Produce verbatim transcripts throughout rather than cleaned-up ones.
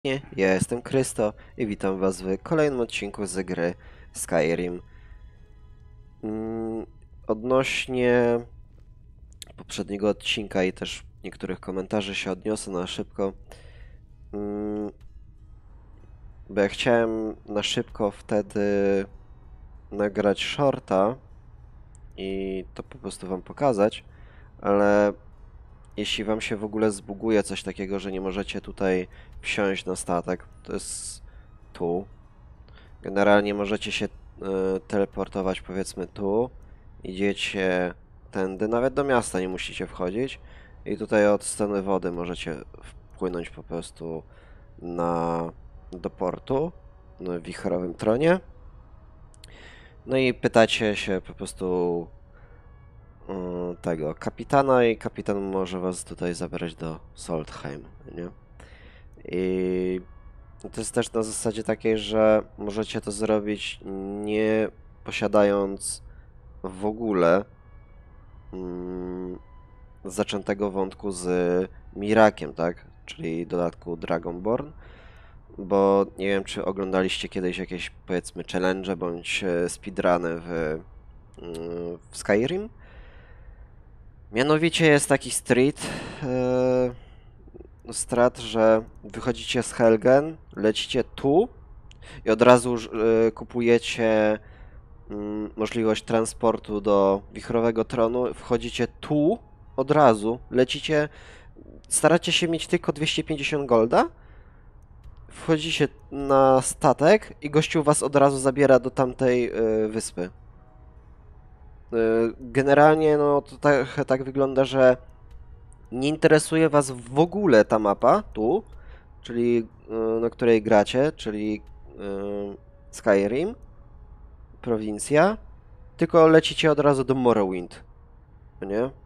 Nie, ja jestem Krysto i witam was w kolejnym odcinku z gry Skyrim. Mm, Odnośnie poprzedniego odcinka i też niektórych komentarzy się odniosę na szybko. Mm, Bo ja chciałem na szybko wtedy nagrać shorta i to po prostu wam pokazać, ale jeśli wam się w ogóle zbuguje coś takiego, że nie możecie tutaj wsiąść na statek, to jest tu. Generalnie możecie się y, teleportować powiedzmy tu, idziecie tędy, nawet do miasta nie musicie wchodzić i tutaj od strony wody możecie wpłynąć po prostu na, do portu na wichrowym tronie. No i pytacie się po prostu y, tego kapitana i kapitan może was tutaj zabrać do Solstheim, nie? I to jest też na zasadzie takiej, że możecie to zrobić nie posiadając w ogóle mm, zaczętego wątku z Mirakiem, tak? Czyli dodatku Dragonborn, bo nie wiem, czy oglądaliście kiedyś jakieś, powiedzmy, challenge bądź e, speedruny w, mm, w Skyrim. Mianowicie jest taki street, e, strat, że wychodzicie z Helgen, lecicie tu i od razu y, kupujecie mm, możliwość transportu do Wichrowego Tronu, wchodzicie tu od razu, lecicie, staracie się mieć tylko dwieście pięćdziesiąt golda, wchodzicie na statek i gościu was od razu zabiera do tamtej y, wyspy. Y, generalnie no to tak, tak wygląda, że nie interesuje was w ogóle ta mapa tu, czyli y, na której gracie, czyli y, Skyrim, prowincja, tylko lecicie od razu do Morrowind, nie? Y,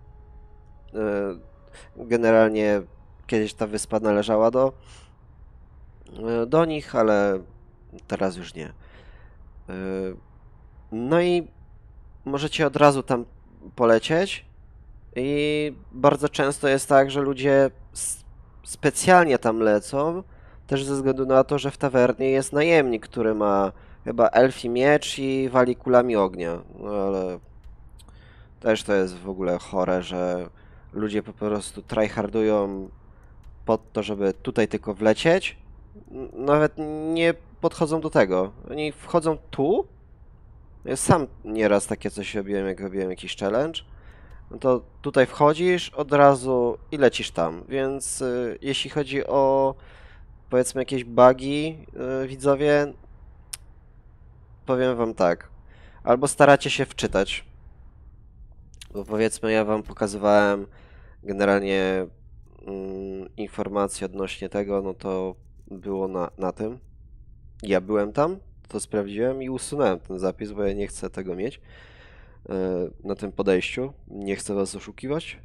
Generalnie kiedyś ta wyspa należała do, y, do nich, ale teraz już nie. Y, No i możecie od razu tam polecieć i bardzo często jest tak, że ludzie s- specjalnie tam lecą, też ze względu na to, że w tawernie jest najemnik, który ma chyba elfi miecz i wali kulami ognia. No ale też to jest w ogóle chore, że ludzie po prostu tryhardują pod to, żeby tutaj tylko wlecieć. N- Nawet nie podchodzą do tego. Oni wchodzą tu. Ja sam nieraz takie coś robiłem, jak robiłem jakiś challenge. No to tutaj wchodzisz od razu i lecisz tam. Więc y, jeśli chodzi o powiedzmy jakieś bugi, y, widzowie, powiem wam tak. Albo staracie się wczytać, bo powiedzmy ja wam pokazywałem generalnie mm, informacje odnośnie tego, no to było na, na tym. Ja byłem tam, to sprawdziłem i usunąłem ten zapis, bo ja nie chcę tego mieć e, na tym podejściu. Nie chcę was oszukiwać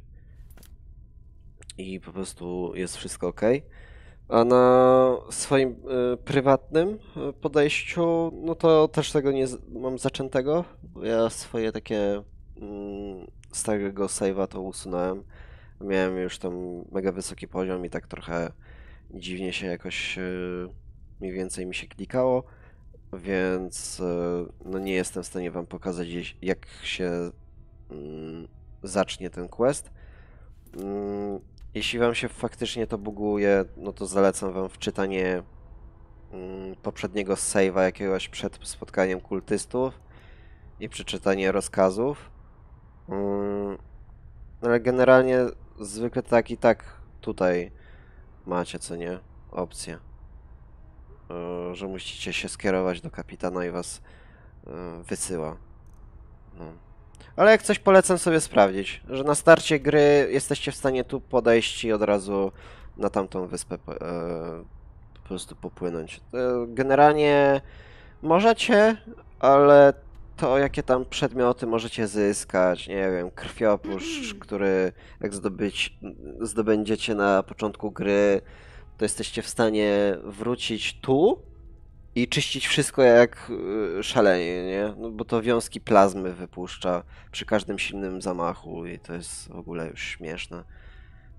i po prostu jest wszystko ok. A na swoim e, prywatnym e, podejściu, no to też tego nie z- mam zaczętego, bo ja swoje takie mm, starego save'a to usunąłem. Miałem już tam mega wysoki poziom i tak trochę dziwnie się jakoś yy, mniej więcej mi się klikało, więc yy, no nie jestem w stanie wam pokazać gdzieś, jak się mm, zacznie ten quest. Mm, Jeśli wam się faktycznie to buguje, no to zalecam wam wczytanie mm, poprzedniego save'a jakiegoś przed spotkaniem kultystów i przeczytanie rozkazów. Mm, Ale generalnie zwykle tak i tak tutaj macie, co nie, opcję, e, że musicie się skierować do kapitana i was e, wysyła. No. Ale jak coś polecam sobie sprawdzić, że na starcie gry jesteście w stanie tu podejść i od razu na tamtą wyspę po, e, po prostu popłynąć. E, Generalnie możecie, ale to jakie tam przedmioty możecie zyskać, nie wiem, krwiopłuszcz, który jak zdobyć, zdobędziecie na początku gry, to jesteście w stanie wrócić tu i czyścić wszystko jak y, szalenie, nie? No bo to wiązki plazmy wypuszcza przy każdym silnym zamachu i to jest w ogóle już śmieszne.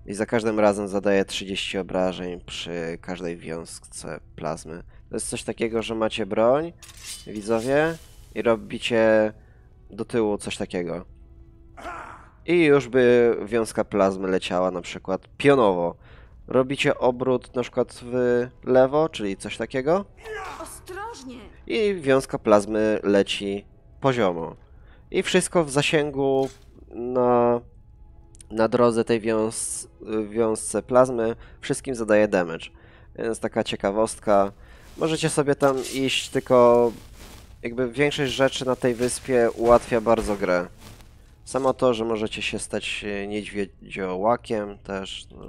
I za każdym razem zadaje trzydzieści obrażeń przy każdej wiązce plazmy. To jest coś takiego, że macie broń, widzowie, i robicie do tyłu coś takiego. I już by wiązka plazmy leciała na przykład pionowo. Robicie obrót na przykład w lewo, czyli coś takiego. Ostrożnie! I wiązka plazmy leci poziomo. I wszystko w zasięgu na, na drodze tej wiąz, wiązce plazmy wszystkim zadaje damage. Więc taka ciekawostka. Możecie sobie tam iść, tylko jakby większość rzeczy na tej wyspie ułatwia bardzo grę. Samo to, że możecie się stać niedźwiedziołakiem też. No.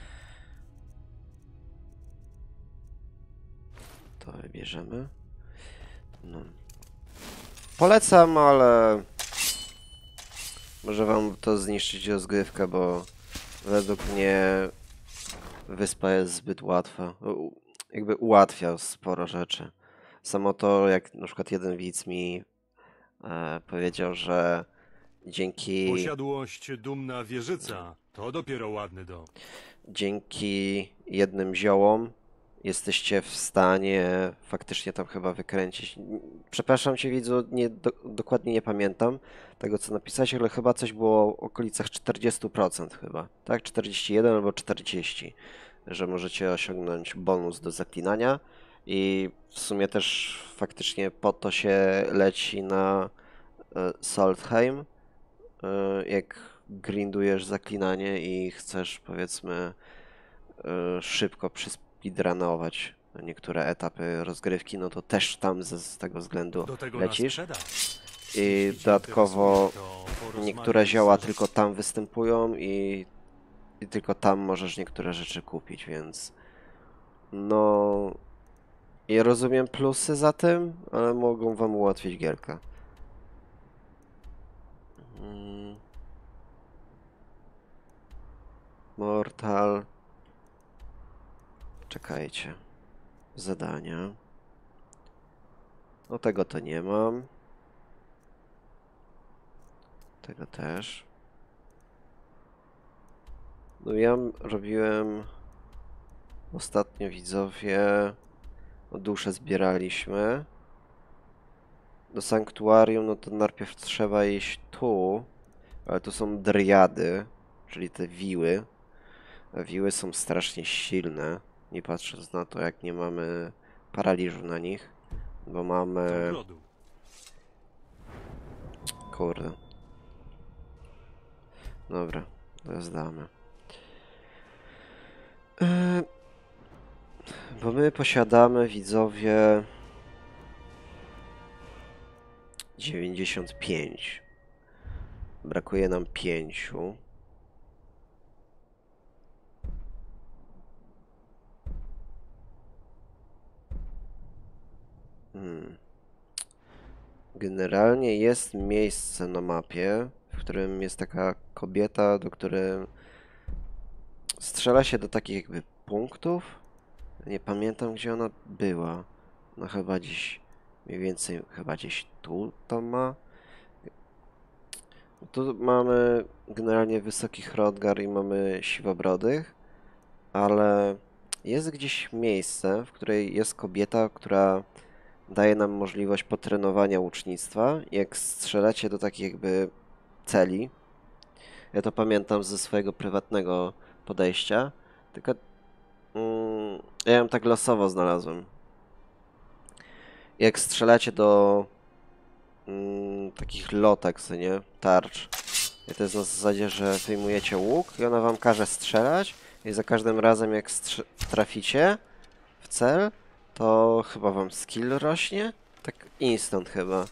To wybierzemy. No. Polecam, ale może wam to zniszczyć rozgrywkę, bo według mnie wyspa jest zbyt łatwa. U, jakby ułatwia sporo rzeczy. Samo to, jak na przykład jeden widz mi e, powiedział, że dzięki... Posiadłość dumna wieżyca to dopiero ładny dom. Dzięki jednym ziołom jesteście w stanie faktycznie tam chyba wykręcić. Przepraszam cię, widzu, nie, do, dokładnie nie pamiętam tego, co napisałeś, ale chyba coś było w okolicach czterdzieści procent chyba, tak? czterdzieści jeden albo czterdzieści, że możecie osiągnąć bonus do zaklinania i w sumie też faktycznie po to się leci na e, Saltheim, e, jak grindujesz zaklinanie i chcesz, powiedzmy, e, szybko przyspeedrunować niektóre etapy rozgrywki, no to też tam z, z tego względu Do tego lecisz. na sprzedaż. I Jeśli cię dodatkowo interesuje, to porozmawiaj niektóre z zioła zarząd- tylko tam występują i, i tylko tam możesz niektóre rzeczy kupić, więc no ja rozumiem plusy za tym, ale mogą wam ułatwić gierkę. Mm. Mortal. Czekajcie. Zadania. No tego to nie mam. Tego też. No ja m- robiłem ostatnio, widzowie, o duszę zbieraliśmy. Do sanktuarium, no to najpierw trzeba iść tu, ale tu są driady, czyli te wiły. A wiły są strasznie silne, nie patrząc na to, jak nie mamy paraliżu na nich, bo mamy... zagrodu. Kurde. Dobra, to zdamy. Yy, bo my posiadamy, widzowie, dziewięćdziesiąt pięć. Brakuje nam pięciu. Hmm. Generalnie jest miejsce na mapie, w którym jest taka kobieta, do której strzela się do takich jakby punktów. Nie pamiętam, gdzie ona była. No chyba gdzieś, mniej więcej chyba gdzieś tu to ma. Tu mamy generalnie wysokich Hrothgar i mamy siwobrodych, ale jest gdzieś miejsce, w której jest kobieta, która daje nam możliwość potrenowania łucznictwa. Jak strzelacie do takich jakby celi, ja to pamiętam ze swojego prywatnego podejścia, tylko mm, ja ją tak losowo znalazłem. Jak strzelacie do mm, takich lotek, co nie, tarcz, i to jest na zasadzie, że wyjmujecie łuk i ona wam każe strzelać i za każdym razem jak strz- traficie w cel, to chyba wam skill rośnie? Tak instant chyba.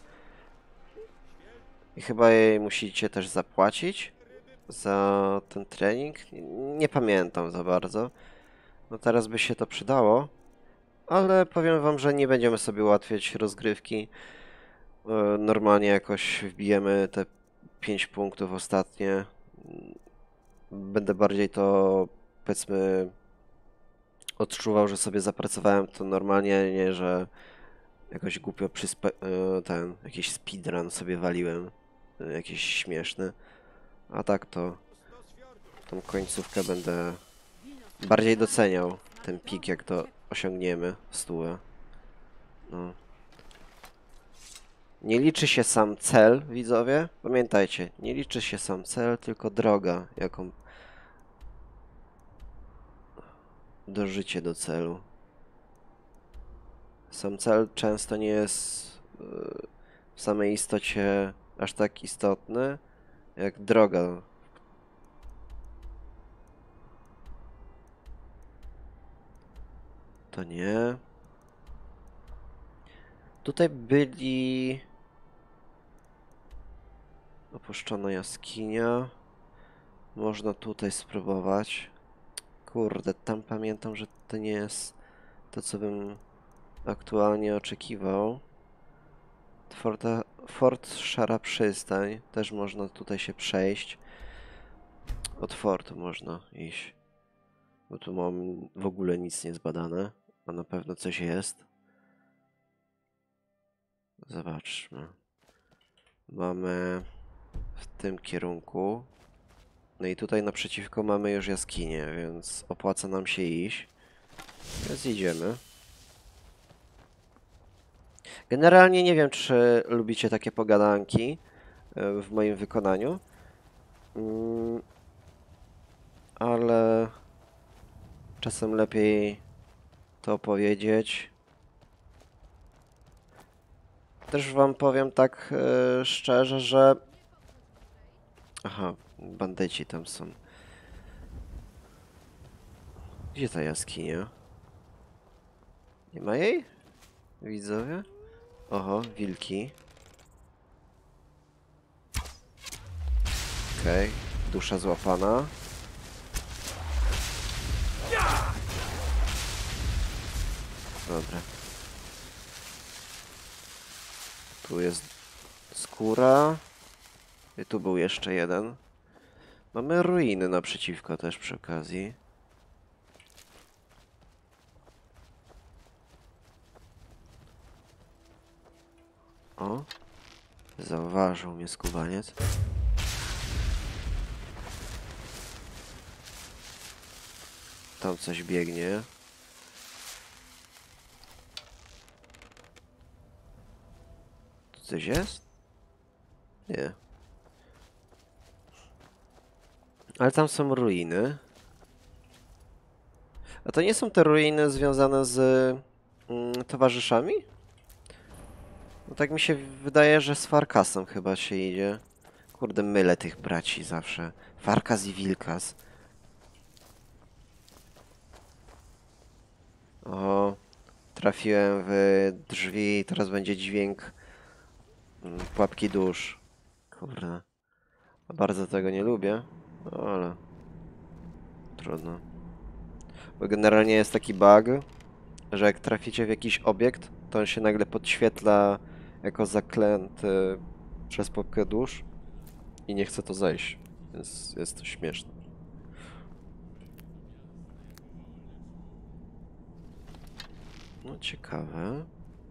I chyba jej musicie też zapłacić za ten trening. Nie pamiętam za bardzo. No teraz by się to przydało. Ale powiem wam, że nie będziemy sobie ułatwiać rozgrywki. E, Normalnie jakoś wbijemy te pięć punktów ostatnie. Będę bardziej to, powiedzmy, odczuwał, że sobie zapracowałem to normalnie, nie, że jakoś głupio przyspe- e, ten, jakiś speedrun sobie waliłem, e, jakiś śmieszny. A tak to, tą końcówkę będę bardziej doceniał ten pik, jak to osiągniemy w stówę. No. Nie liczy się sam cel, widzowie. Pamiętajcie, nie liczy się sam cel, tylko droga, jaką dążycie do celu. Sam cel często nie jest yy, w samej istocie aż tak istotny, jak droga. To nie. Tutaj byli... Opuszczona jaskinia. Można tutaj spróbować. Kurde, tam pamiętam, że to nie jest to, co bym aktualnie oczekiwał. Forta, Fort Szara Przystań. Też można tutaj się przejść. Od fortu można iść. Bo tu mam w ogóle nic nie zbadane. A na pewno coś jest. Zobaczmy. Mamy w tym kierunku. No i tutaj naprzeciwko mamy już jaskinię, więc opłaca nam się iść. Więc idziemy. Generalnie nie wiem, czy lubicie takie pogadanki w moim wykonaniu. Mm, ale czasem lepiej to powiedzieć. Też wam powiem tak e, szczerze, że... Aha, bandyci tam są. Gdzie ta jaskinia? Nie ma jej? Widzowie? Oho, wilki. Okej, okay. Dusza złapana. Dobra. Tu jest skóra. I tu był jeszcze jeden. Mamy ruiny naprzeciwko też przy okazji. O! Zauważył mnie skubaniec. Tam coś biegnie. Tu coś jest? Nie. Ale tam są ruiny. A to nie są te ruiny związane z mm, towarzyszami? No tak mi się wydaje, że z Farkasem chyba się idzie. Kurde, mylę tych braci zawsze. Farkas i Wilkas. O, trafiłem w drzwi i teraz będzie dźwięk mm, pułapki dusz. Kurde. Bardzo tego nie lubię, ale trudno. Bo generalnie jest taki bug, że jak traficie w jakiś obiekt, to on się nagle podświetla jako zaklęty przez pułapkę dusz i nie chce to zejść, więc jest to śmieszne. No ciekawe.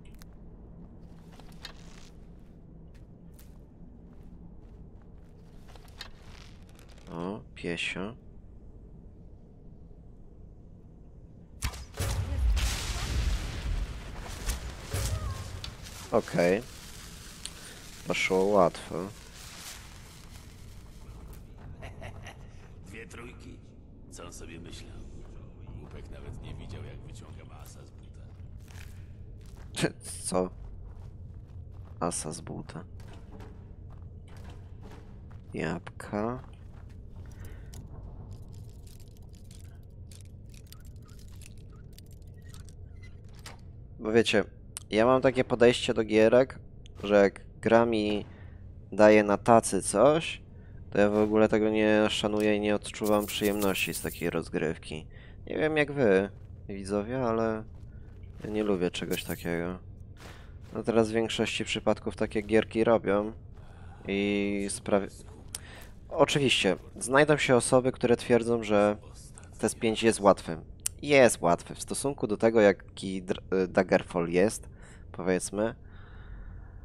O, piesio. Okej. Okay. Poszło łatwo. Dwie trójki. Co on sobie myślał? Głupek nawet nie widział, jak wyciągam asa z buta. Co? Asa z buta. Jabłka. Bo wiecie, ja mam takie podejście do gierek, że jak gra mi daje na tacy coś, to ja w ogóle tego nie szanuję i nie odczuwam przyjemności z takiej rozgrywki. Nie wiem jak wy, widzowie, ale ja nie lubię czegoś takiego. No teraz w większości przypadków takie gierki robią i sprawi... Oczywiście, znajdą się osoby, które twierdzą, że T S pięć jest łatwy. Jest łatwy w stosunku do tego, jaki Daggerfall jest, powiedzmy.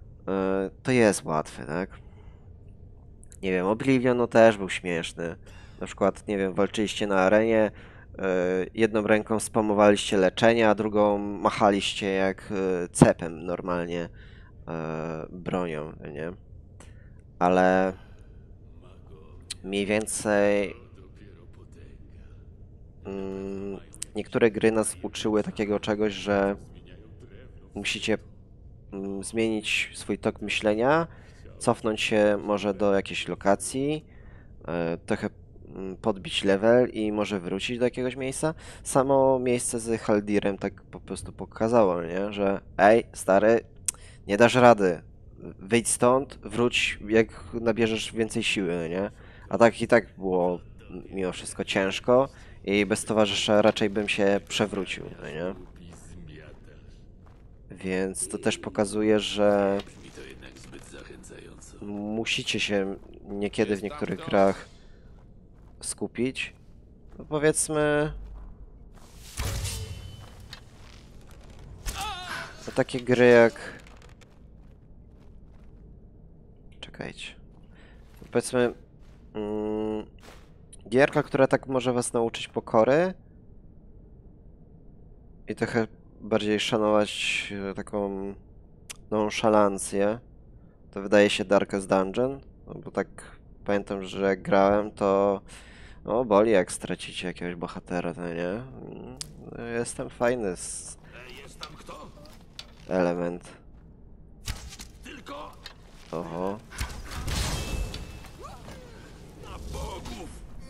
To jest łatwy, tak? Nie wiem, Oblivion no też był śmieszny. na przykład, nie wiem, walczyliście na arenie, y, jedną ręką spamowaliście leczenie, a drugą machaliście jak y, cepem normalnie y, bronią, nie? Ale mniej więcej mm, niektóre gry nas uczyły takiego czegoś, że musicie mm, zmienić swój tok myślenia, cofnąć się może do jakiejś lokacji, e, trochę mm, podbić level i może wrócić do jakiegoś miejsca. Samo miejsce z Haldirem tak po prostu pokazało, nie? Że ej, stary, nie dasz rady. Wyjdź stąd, wróć jak nabierzesz więcej siły, nie? A tak i tak było mimo wszystko ciężko i bez towarzysza raczej bym się przewrócił, nie? Więc to też pokazuje, że Brzmi to jednak zbyt zachęcająco. musicie się niekiedy w niektórych grach skupić. No powiedzmy... To takie gry jak... Czekajcie. Powiedzmy... Mm, gierka, która tak może was nauczyć pokory i trochę bardziej szanować e, taką nonszalancję, to wydaje się Darkest Dungeon, no bo tak pamiętam, że jak grałem, to no boli jak stracicie jakiegoś bohatera, to nie? Mm, Jestem fajny z Jest tam kto? element. Tylko Oho. na bogów!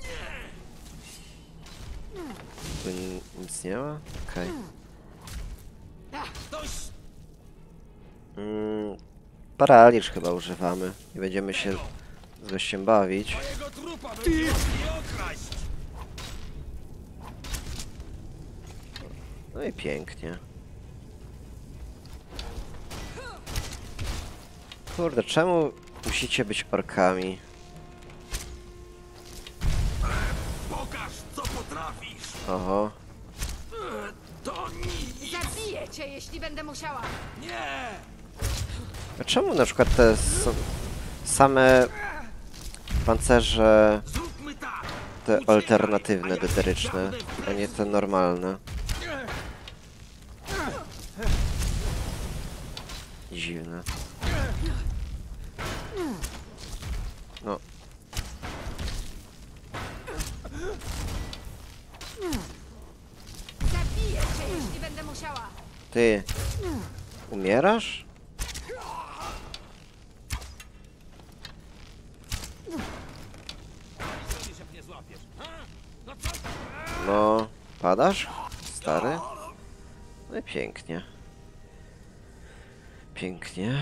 Tu ni- nic nie ma? Okej. Dość! Mm, Paraliż chyba używamy i będziemy się z gościem bawić. Mojego trupa będzie nie okraść! No i pięknie. Kurde, czemu musicie być orkami? Pokaż, co potrafisz! Oho. To nic! Zabiję cię, jeśli będę musiała. Nie! A czemu na przykład te s- same pancerze, Zróbmy tak! te alternatywne, deteryczne, a nie te normalne? Dziwne. No. Zabiję cię, jeśli będę musiała. Ty umierasz? No, padasz? Stary? No i pięknie. Pięknie.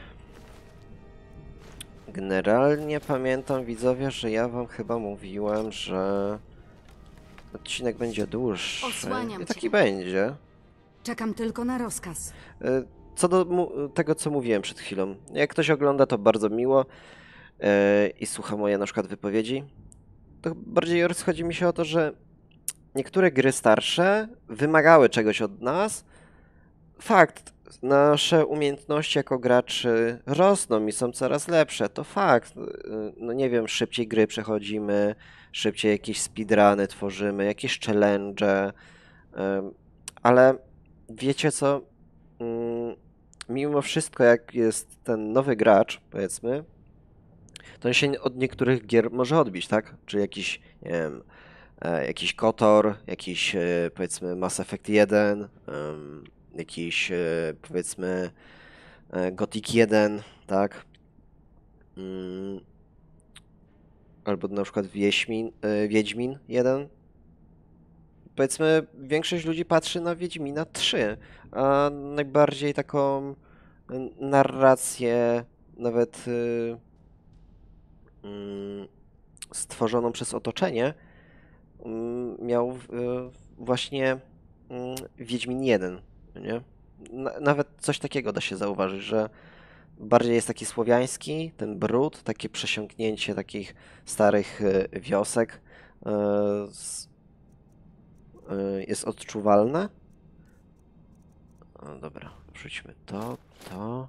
Generalnie pamiętam, widzowie, że ja wam chyba mówiłem, że odcinek będzie dłuższy. Osłaniam I cię. taki będzie. Czekam tylko na rozkaz. E, Co do mu- tego, co mówiłem przed chwilą. Jak ktoś ogląda, to bardzo miło e, i słucha moje na przykład wypowiedzi, to bardziej rozchodzi mi się o to, że niektóre gry starsze wymagały czegoś od nas. Fakt, nasze umiejętności jako graczy rosną i są coraz lepsze, to fakt. No nie wiem, szybciej gry przechodzimy, szybciej jakieś speedruny tworzymy, jakieś challenge, em, ale wiecie co? Mm, Mimo wszystko, jak jest ten nowy gracz, powiedzmy, to on się od niektórych gier może odbić, tak? Czy jakiś, nie wiem, e, jakiś KOTOR, jakiś e, powiedzmy Mass Effect jeden, em, jakiś e, powiedzmy e, Gothic jeden, tak? Mm, Albo na przykład Wiedźmin, e, Wiedźmin jeden. Powiedzmy, większość ludzi patrzy na Wiedźmina trzy, a najbardziej taką e, narrację, nawet y, mm, stworzoną przez otoczenie, mm, miał y, właśnie mm, Wiedźmin jeden, nie? Na, nawet coś takiego da się zauważyć, że bardziej jest taki słowiański, ten brud, takie przesiąknięcie takich starych y, wiosek y, z, y, jest odczuwalne. O, dobra, wrzućmy to, to.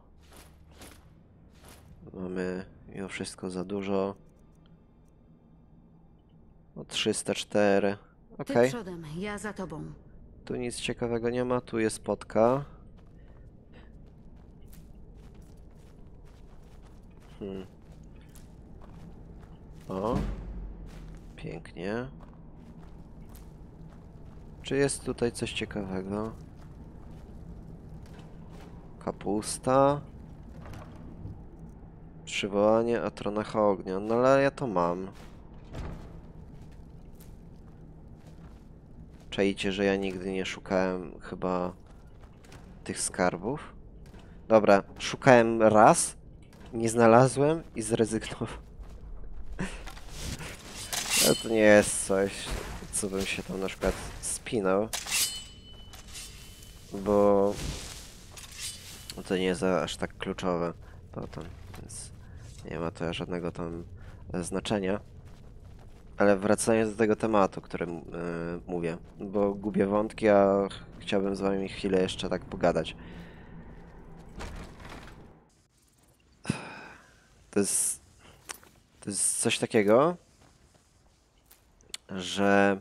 Mamy mimo wszystko za dużo O trzysta cztery. Ty Okej. przodem, ja za tobą. Tu nic ciekawego nie ma, tu jest potka. Hmm. O. Pięknie. Czy jest tutaj coś ciekawego? Kapusta. Przywołanie Atronacha Ognia. No ale ja to mam. Czaicie, że ja nigdy nie szukałem chyba tych skarbów? Dobra, szukałem raz, nie znalazłem i zrezygnowałem. Ale to nie jest coś, co bym się tam na przykład spinał. Bo to nie jest aż tak kluczowe potem, więc nie ma to żadnego tam znaczenia. Ale wracając do tego tematu, o którym yy, mówię, bo gubię wątki, a chciałbym z wami chwilę jeszcze tak pogadać. To jest, to jest coś takiego, że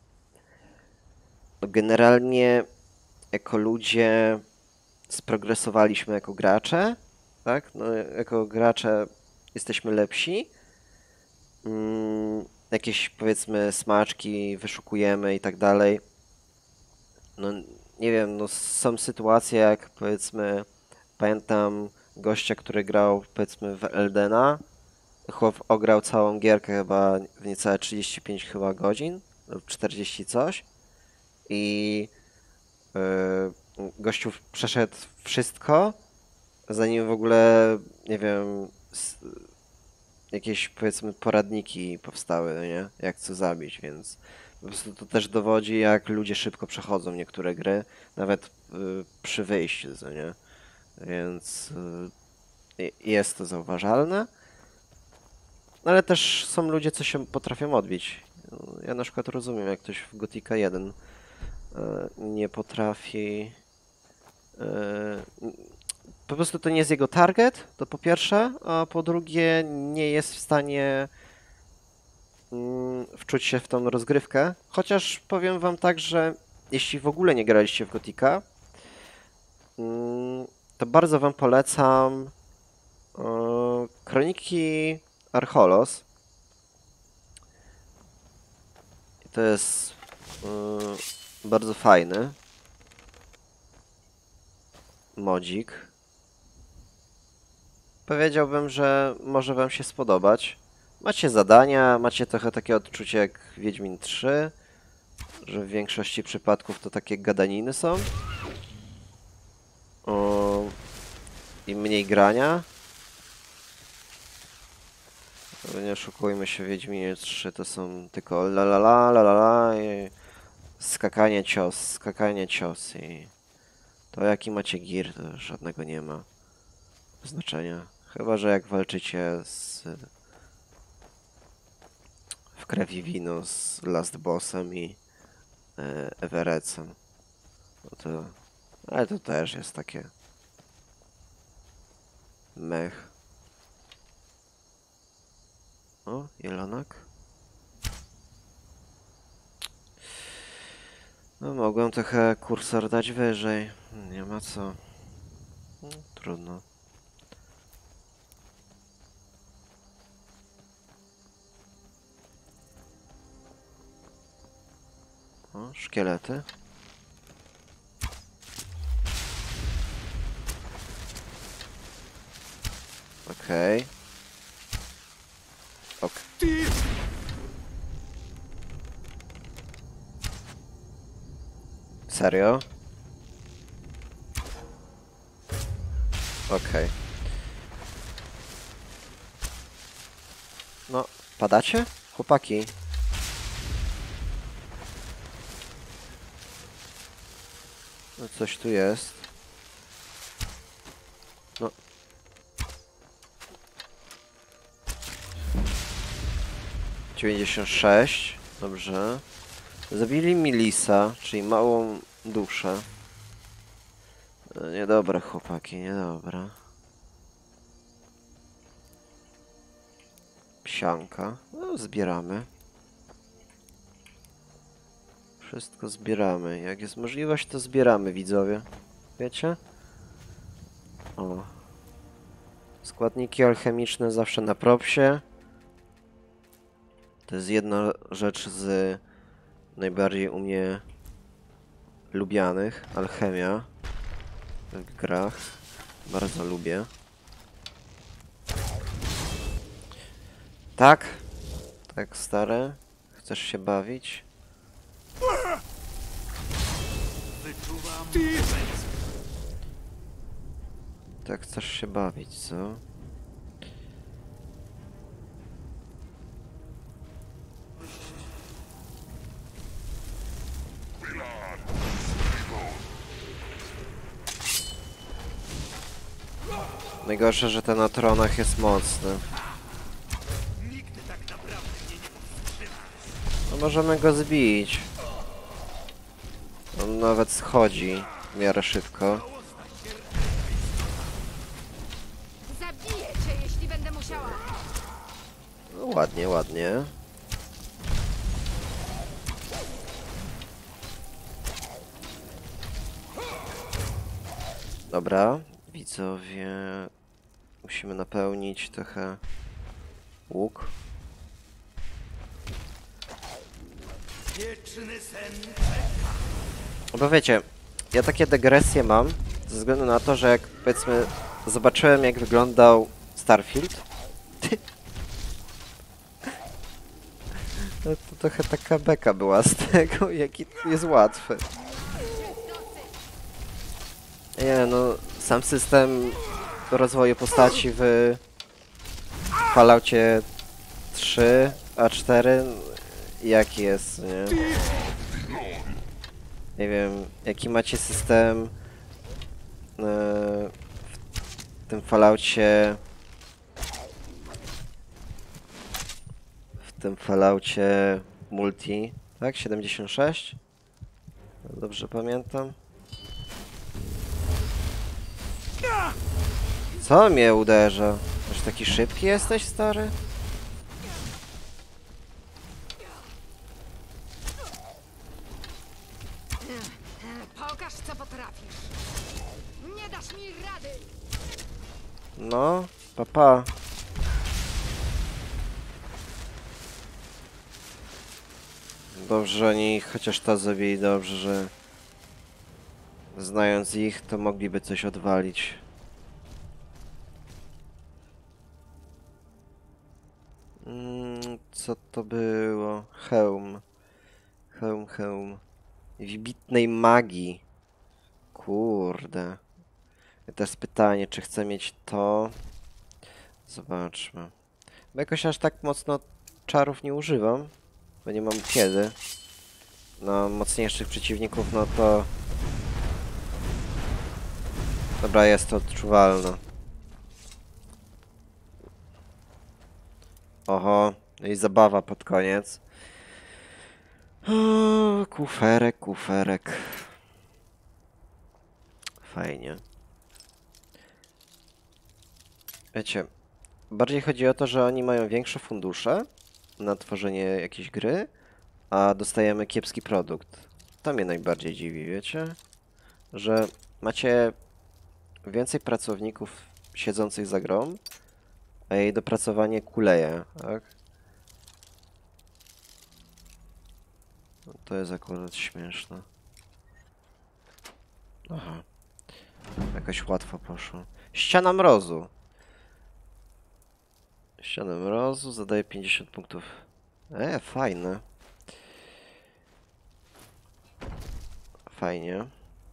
no generalnie jako ludzie sprogresowaliśmy jako gracze, tak? No, jako gracze jesteśmy lepsi. Mm, jakieś powiedzmy smaczki wyszukujemy i tak dalej. No nie wiem, no są sytuacje jak powiedzmy, pamiętam gościa, który grał powiedzmy w Eldena. Chłop ograł całą gierkę chyba w niecałe trzydzieści pięć chyba godzin lub czterdzieści coś. I yy, gościu przeszedł wszystko, zanim w ogóle, nie wiem, s- jakieś powiedzmy poradniki powstały, no nie? Jak co zabić, więc po prostu to też dowodzi, jak ludzie szybko przechodzą niektóre gry, nawet y, przy wyjściu, no nie? Więc y, jest to zauważalne, ale też są ludzie, co się potrafią odbić. Ja na przykład rozumiem, jak ktoś w Gothica jeden y, nie potrafi. y, Po prostu to nie jest jego target, to po pierwsze, a po drugie nie jest w stanie mm, wczuć się w tą rozgrywkę. Chociaż powiem wam tak, że jeśli w ogóle nie graliście w Gothica, mm, to bardzo wam polecam e, Kroniki Archolos. I to jest e, bardzo fajny modzik. Powiedziałbym, że może wam się spodobać. Macie zadania, macie trochę takie odczucie jak Wiedźmin trzy, że w większości przypadków to takie gadaniny są. O, i mniej grania. Ale nie oszukujmy się, w Wiedźminie trzy to są tylko la la la la la la i skakanie cios, skakanie cios i to jaki macie gear, to żadnego nie ma znaczenia. Chyba że jak walczycie z w krew i wino z Last Bossem i e, Everettem. No to, ale to też jest takie mech. O, jelonak. No mogłem trochę kursor dać wyżej. Nie ma co. No, trudno. O, szkielety. Okej. Ok. Serio? Okej. No, padacie? Chłopaki. No coś tu jest. No. dziewięćdziesiąt sześć. Dobrze. Zabili mi Lisa, czyli małą duszę. No, niedobre chłopaki, niedobre. Psianka. No, zbieramy. Wszystko zbieramy. Jak jest możliwość, to zbieramy, widzowie. Wiecie? O. Składniki alchemiczne zawsze na propsie. To jest jedna rzecz z najbardziej u mnie lubianych. Alchemia w grach. Bardzo lubię. Tak? Tak, stare? Chcesz się bawić? Tak, chcesz się bawić, co? Najgorsze, że ten na tronach jest mocny. No możemy go zbić. On nawet schodzi w miarę szybko. Zabiję cię, jeśli będę musiała. No ładnie, ładnie. Dobra, widzowie. Musimy napełnić trochę łuk. Bo wiecie, ja takie dygresje mam ze względu na to, że jak powiedzmy zobaczyłem, jak wyglądał Starfield, no to trochę taka beka była z tego, jaki jest łatwy. Nie no, sam system rozwoju postaci w Falloutie trzy, a cztery, jaki jest, nie? Nie wiem, jaki macie system e, w tym Falloutie, w tym Falloutie multi, tak? siedemdziesiąt sześć? Dobrze pamiętam. Co mnie uderza? Aż taki szybki jesteś, stary? Pokaż, co potrafisz. Nie dasz mi rady. No, papa. Dobrze, że oni chociaż to zrobili dobrze, że znając ich, to mogliby coś odwalić. Mm, co to było? Hełm. Hełm, hełm. Wybitnej magii. Kurde. I teraz pytanie, czy chcę mieć to? Zobaczmy. Bo jakoś aż tak mocno czarów nie używam. Bo nie mam kiedy. No, mocniejszych przeciwników, no to... Dobra, jest to odczuwalne. Oho, no i zabawa pod koniec. O, kuferek, kuferek. Fajnie. Wiecie, bardziej chodzi o to, że oni mają większe fundusze na tworzenie jakiejś gry, a dostajemy kiepski produkt. To mnie najbardziej dziwi, wiecie? Że macie więcej pracowników siedzących za grą, a jej dopracowanie kuleje, tak? No to jest akurat śmieszne. Aha. Jakoś łatwo poszło. Ściana mrozu. Ściana mrozu zadaje pięćdziesiąt punktów. E, fajne. Fajnie.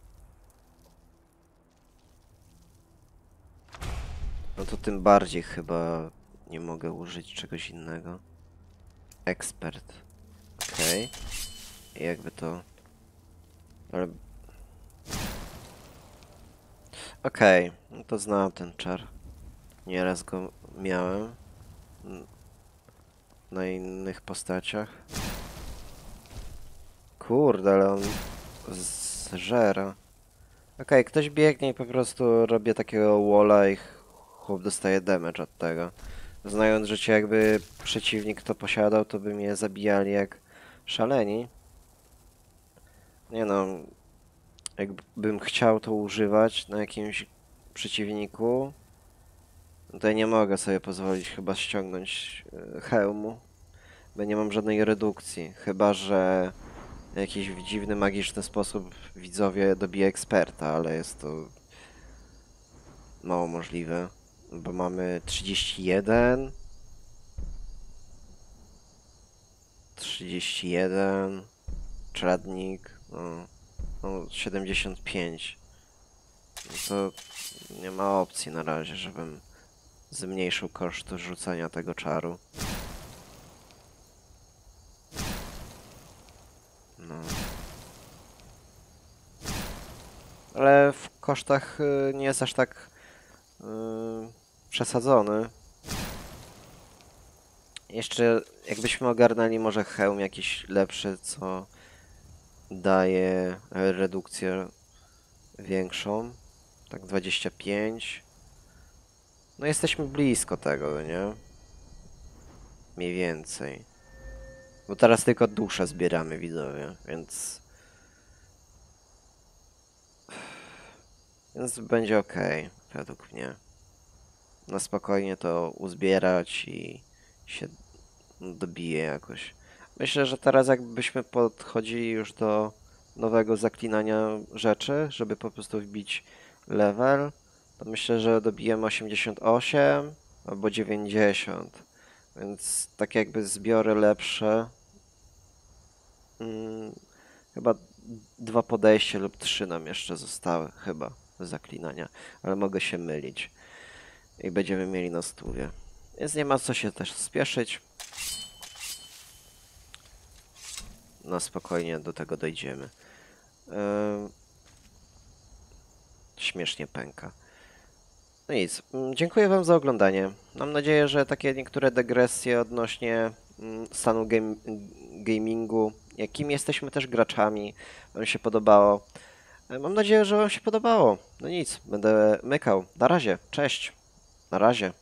No to tym bardziej chyba nie mogę użyć czegoś innego. Ekspert. Okej. Okay. Jakby to... Ale... Okej, okay. No to znam ten czar. Nieraz go miałem. Na innych postaciach. Kurde, ale on zżera. Okej, okay, ktoś biegnie i po prostu robię takiego walla i chłop dostaje damage od tego. Znając życie, jakby przeciwnik to posiadał, to by mnie zabijali jak szaleni. Nie no, jakbym chciał to używać na jakimś przeciwniku, no to ja nie mogę sobie pozwolić chyba ściągnąć e, hełmu, bo nie mam żadnej redukcji, chyba że w jakiś dziwny, magiczny sposób widzowie dobije eksperta, ale jest to mało możliwe, bo mamy trzydzieści jeden, trzydzieści jeden, czeladnik, no, no siedemdziesiąt pięć. No to nie ma opcji na razie, żebym zmniejszył koszt rzucania tego czaru. No. Ale w kosztach y, nie jest aż tak y, przesadzony. Jeszcze jakbyśmy ogarnęli może hełm jakiś lepszy, co daje redukcję większą. Tak dwadzieścia pięć. No jesteśmy blisko tego, nie? Mniej więcej. Bo teraz tylko dusze zbieramy, widzowie, więc... Więc będzie ok, według mnie. Na spokojnie to uzbierać i się dobije jakoś. Myślę, że teraz jakbyśmy podchodzili już do nowego zaklinania rzeczy, żeby po prostu wbić level, to myślę, że dobijemy osiemdziesiąt osiem albo dziewięćdziesiąt. Więc tak jakby zbiory lepsze. Hmm, chyba dwa podejścia lub trzy nam jeszcze zostały, chyba, do zaklinania, ale mogę się mylić. I będziemy mieli na stówie. Więc nie ma co się też spieszyć. Na spokojnie do tego dojdziemy. Yy... Śmiesznie pęka. No nic, mm, dziękuję wam za oglądanie. Mam nadzieję, że takie niektóre dygresje odnośnie mm, stanu game, gamingu, jakim jesteśmy też graczami, wam się podobało. Yy, Mam nadzieję, że wam się podobało. No nic, będę mykał. Na razie, cześć. Na razie.